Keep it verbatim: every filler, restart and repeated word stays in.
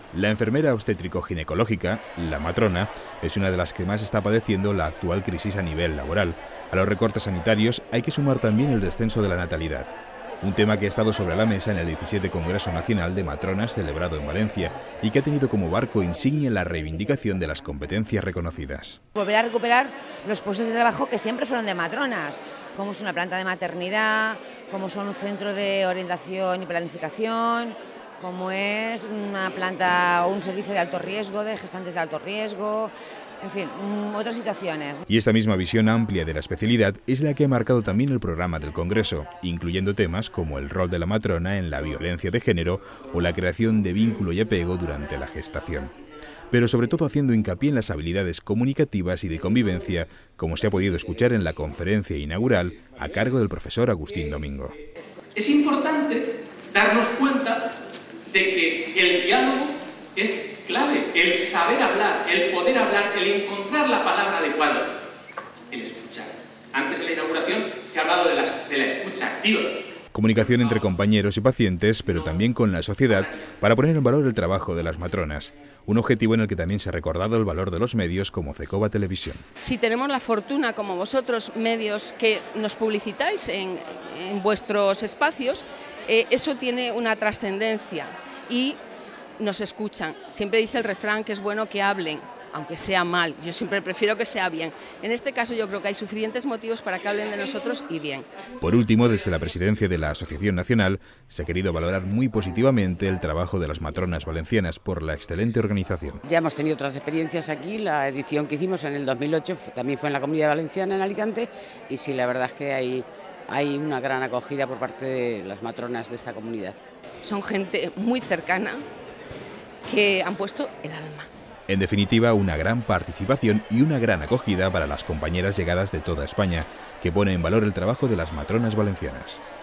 La enfermera obstétrico-ginecológica, la matrona, es una de las que más está padeciendo la actual crisis a nivel laboral. A los recortes sanitarios hay que sumar también el descenso de la natalidad, un tema que ha estado sobre la mesa en el diecisiete Congreso Nacional de Matronas celebrado en Valencia y que ha tenido como barco insignia la reivindicación de las competencias reconocidas. Volver a recuperar los puestos de trabajo que siempre fueron de matronas, como es una planta de maternidad, como son un centro de orientación y planificación, como es una planta o un servicio de alto riesgo, de gestantes de alto riesgo, en fin, otras situaciones. Y esta misma visión amplia de la especialidad es la que ha marcado también el programa del Congreso, incluyendo temas como el rol de la matrona en la violencia de género o la creación de vínculo y apego durante la gestación. Pero sobre todo haciendo hincapié en las habilidades comunicativas y de convivencia, como se ha podido escuchar en la conferencia inaugural a cargo del profesor Agustín Domingo. Es importante darnos cuenta de que el diálogo es clave, el saber hablar, el poder hablar, el encontrar la palabra adecuada, el escuchar. Antes en la inauguración se ha hablado de la, de la escucha activa. Comunicación entre compañeros y pacientes, pero también con la sociedad, para poner en valor el trabajo de las matronas. Un objetivo en el que también se ha recordado el valor de los medios como Cecoba Televisión. Si tenemos la fortuna, como vosotros, medios, que nos publicitáis en, en vuestros espacios, eh, eso tiene una trascendencia y nos escuchan. Siempre dice el refrán que es bueno que hablen, aunque sea mal. Yo siempre prefiero que sea bien. En este caso yo creo que hay suficientes motivos para que hablen de nosotros y bien. Por último, desde la presidencia de la Asociación Nacional se ha querido valorar muy positivamente el trabajo de las matronas valencianas por la excelente organización. Ya hemos tenido otras experiencias aquí, la edición que hicimos en el dos mil ocho también fue en la Comunidad Valenciana, en Alicante, y sí, la verdad es que hay, hay una gran acogida por parte de las matronas de esta comunidad. Son gente muy cercana que han puesto el alma. En definitiva, una gran participación y una gran acogida para las compañeras llegadas de toda España, que pone en valor el trabajo de las matronas valencianas.